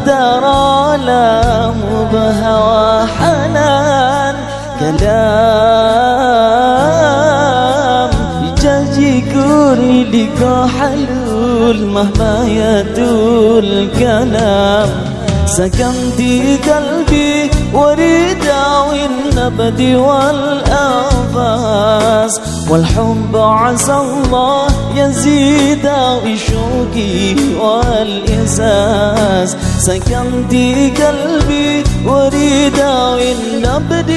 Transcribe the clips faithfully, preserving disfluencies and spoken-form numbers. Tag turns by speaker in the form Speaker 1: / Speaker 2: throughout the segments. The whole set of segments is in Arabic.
Speaker 1: ترى لا مبهوى حنان كلام يجازي كوري لقى حلول مهما يطول كلام سكنتي قلبي وريدا والنبد والأنفاس والحب عسى الله يزيد بشوقي والإحساس سكنتي قلبي وريدا والنبد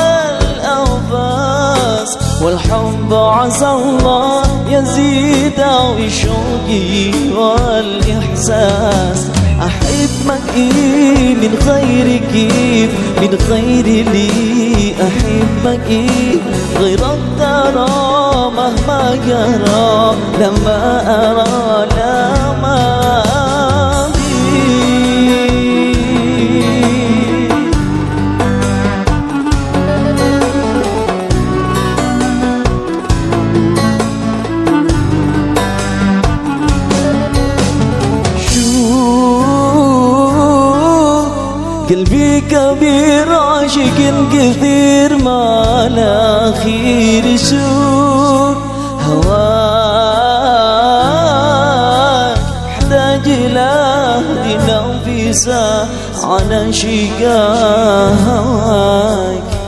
Speaker 1: والأنفاس والحب عسى الله يزيد بشوقي والإحساس أحبك إيه من غير كيف من غير لي أحبك إيه غيرك ترى مهما جرى لما أرى لما قلبي كبير عاشق كثير ما لا خير شوق هواك احتاج لهدي نفسه على شقا هواك